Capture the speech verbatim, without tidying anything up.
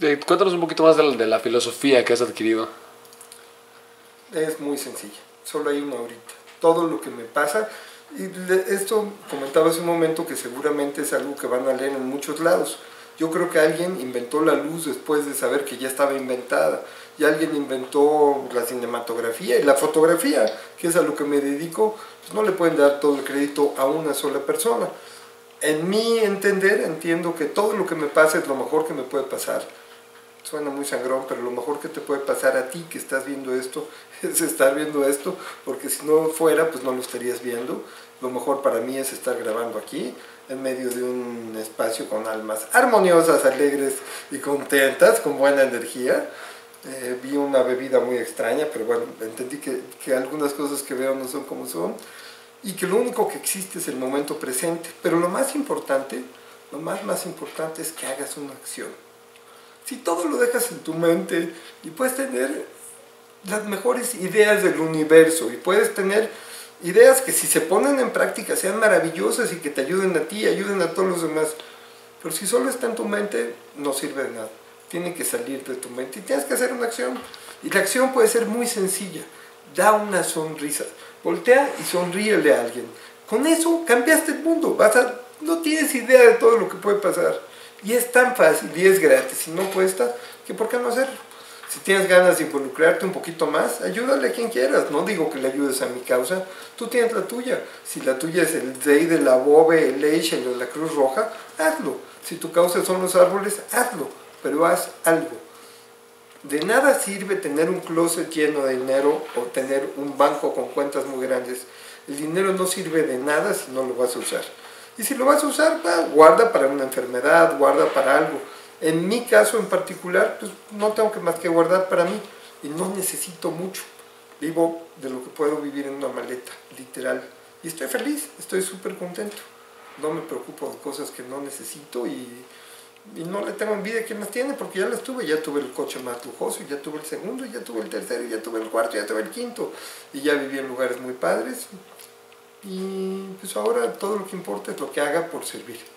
Eh, cuéntanos un poquito más de la, de la filosofía que has adquirido. Es muy sencilla, solo hay una ahorita. Todo lo que me pasa, y esto comentaba hace un momento que seguramente es algo que van a leer en muchos lados. Yo creo que alguien inventó la luz después de saber que ya estaba inventada, y alguien inventó la cinematografía y la fotografía, que es a lo que me dedico. Pues no le pueden dar todo el crédito a una sola persona. En mi entender, entiendo que todo lo que me pasa es lo mejor que me puede pasar. Suena muy sangrón, pero lo mejor que te puede pasar a ti que estás viendo esto es estar viendo esto, porque si no fuera, pues no lo estarías viendo. Lo mejor para mí es estar grabando aquí, en medio de un espacio con almas armoniosas, alegres y contentas, con buena energía. Eh, vi una bebida muy extraña, pero bueno, entendí que, que algunas cosas que veo no son como son, y que lo único que existe es el momento presente. Pero lo más importante, lo más más importante es que hagas una acción. Si todo lo dejas en tu mente y puedes tener las mejores ideas del universo y puedes tener ideas que si se ponen en práctica sean maravillosas y que te ayuden a ti, ayuden a todos los demás, pero si solo está en tu mente no sirve de nada, tiene que salir de tu mente y tienes que hacer una acción, y la acción puede ser muy sencilla. Da una sonrisa, voltea y sonríele a alguien, con eso cambiaste el mundo. Vas a, no tienes idea de todo lo que puede pasar. Y es tan fácil y es gratis y no cuesta, que ¿por qué no hacerlo? Si tienes ganas de involucrarte un poquito más, ayúdale a quien quieras. No digo que le ayudes a mi causa, tú tienes la tuya. Si la tuya es el D E I de la B O B E, el Eiche o la Cruz Roja, hazlo. Si tu causa son los árboles, hazlo, pero haz algo. De nada sirve tener un closet lleno de dinero o tener un banco con cuentas muy grandes. El dinero no sirve de nada si no lo vas a usar. Y si lo vas a usar, bah, guarda para una enfermedad, guarda para algo. En mi caso en particular, pues no tengo que más que guardar para mí. Y no necesito mucho. Vivo de lo que puedo vivir en una maleta, literal. Y estoy feliz, estoy súper contento. No me preocupo de cosas que no necesito y, y no le tengo envidia a quien las tiene, porque ya las tuve. Ya tuve el coche más lujoso, ya tuve el segundo, ya tuve el tercero, ya tuve el cuarto, ya tuve el quinto. Y ya viví en lugares muy padres. Y pues ahora todo lo que importa es lo que haga por servir.